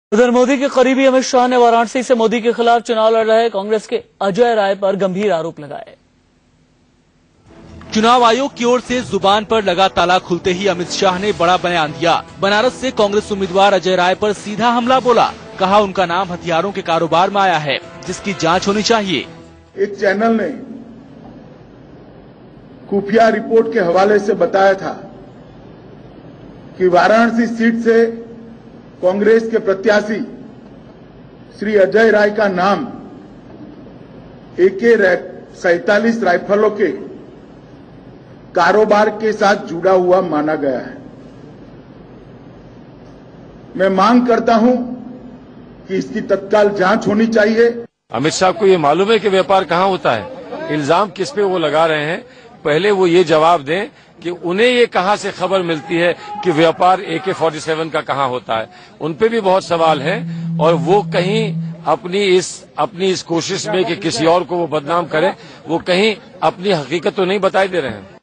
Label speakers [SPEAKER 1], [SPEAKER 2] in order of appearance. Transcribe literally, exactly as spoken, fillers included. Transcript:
[SPEAKER 1] उधर मोदी के करीबी अमित शाह ने वाराणसी से मोदी के खिलाफ चुनाव लड़ रहे कांग्रेस के अजय राय पर गंभीर आरोप लगाए।
[SPEAKER 2] चुनाव आयोग की ओर से जुबान पर लगा ताला खुलते ही अमित शाह ने बड़ा बयान दिया। बनारस से कांग्रेस उम्मीदवार अजय राय पर सीधा हमला बोला। कहा उनका नाम हथियारों के कारोबार में आया है, जिसकी जांच होनी चाहिए।
[SPEAKER 3] एक चैनल ने खुफिया रिपोर्ट के हवाले से बताया था कि वाराणसी सीट से कांग्रेस के प्रत्याशी श्री अजय राय का नाम ए के सैतालीस राइफलों के कारोबार के साथ जुड़ा हुआ माना गया है। मैं मांग करता हूं कि इसकी तत्काल जांच होनी चाहिए।
[SPEAKER 4] अमित शाह को ये मालूम है कि व्यापार कहाँ होता है, इल्जाम किस पे वो लगा रहे हैं। पहले वो ये जवाब दें कि उन्हें ये कहाँ से खबर मिलती है कि व्यापार ए के फोर्टी सेवन का कहाँ होता है। उन पे भी बहुत सवाल है और वो कहीं अपनी इस अपनी इस कोशिश में कि किसी और को वो बदनाम करें, वो कहीं अपनी हकीकत तो नहीं बताई दे रहे हैं।